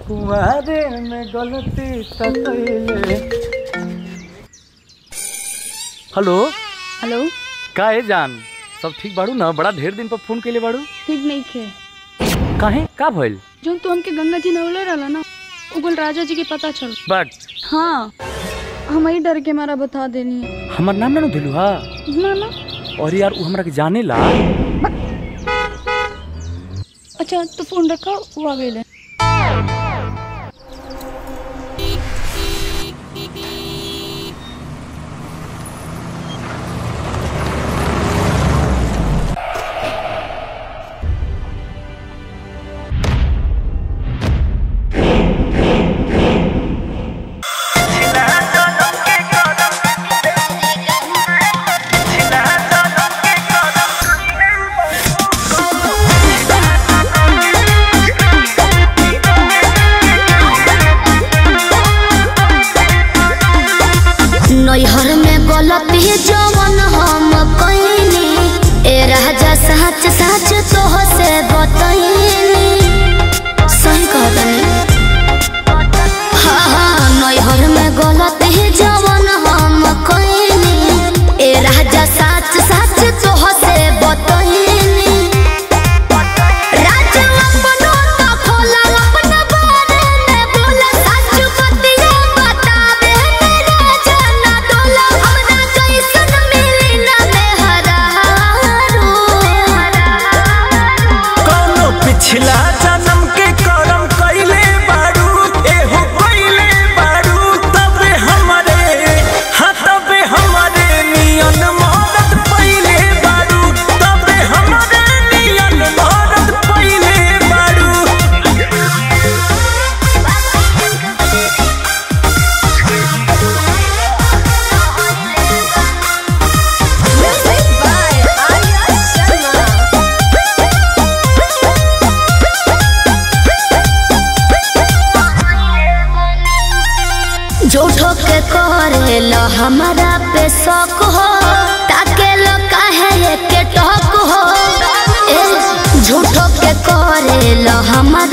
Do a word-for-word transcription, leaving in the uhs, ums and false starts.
कुवारे में गलती तकैले। Hello hello का है जान, सब ठीक बाड़ू ना? बड़ा ढेर दिन पर फोन कैले बाड़ू। ठीक नहीं खे काहे का भइल? जो तू हमके गंगा जी नवले रहला ना, उगल राजा जी के पता चल। बट हाँ हम ही डर के मारा बता देनी है। हमार नाम ना दिलू हा ना ना। और यार वो हमरा के जाने ला। अच्छा तो फोन रखा, वो आ गए। नैहर में गलती जवन हम कइनी, ए राजा सच सच तोह से बतइनी। सही कहतनी। हाँ हाँ नैहर में गलती जवन हम कइनी, ए राजा सच सच तोह से बतइनी। राजा अपनो तो खोला अपना बारे में बोला, सच बतिया बतावे मेरा जाना डोला। हमरा कैसन मिली ना मेहरारू, कोनो पिछला जन्म के करम कइले बारू, एहो कइले बारू। तबे हमरे हाँ तबे हमरे नियन मरद पइले बारू, तबे हमरे नियन मरद पइले बारू। झूठो के करेलो हमारा पे शौक हो, ताके लो काहे के टोक हो। ए झूठो के करेलो हमारा